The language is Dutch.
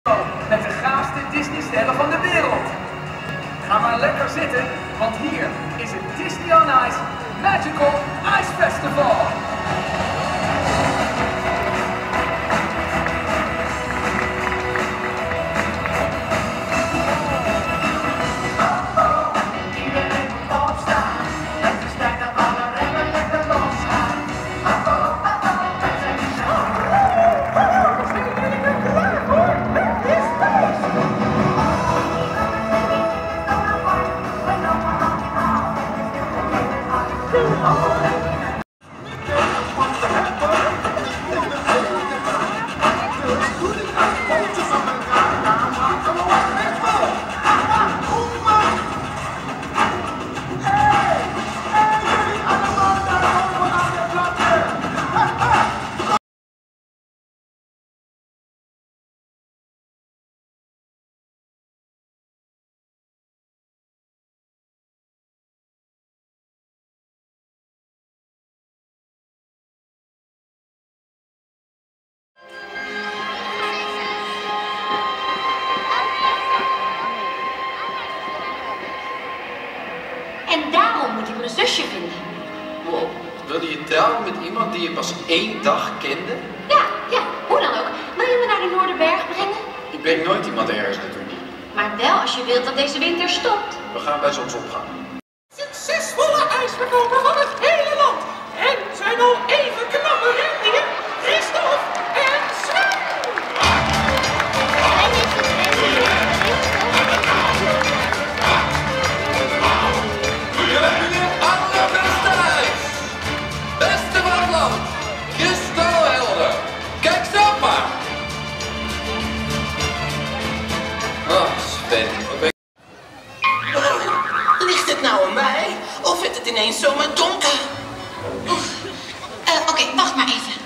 Met de gaafste Disney-sterren van de wereld. Ga maar lekker zitten, want hier is het Disney on Ice Magical Ice Festival. En daarom moet ik mijn zusje vinden. Wow, wilde je trouwen met iemand die je pas 1 dag kende? Ja, hoe dan ook. Wil je me naar de Noorderberg brengen? Ik breng nooit iemand ergens naartoe. Maar wel als je wilt dat deze winter stopt. We gaan bij zonsopgang. Succesvolle ijsverkoper van het hele land. En zijn al even knappe rendieren, Christophe en Sven. Jullie hebben jullie allerbeste ijs. Beste van het land. Kristalhelder. Kijk zo maar. Oh, Sven, wat ben ik... Ligt het nou aan mij? Of werd het ineens zomaar donker? Oké, wacht maar even.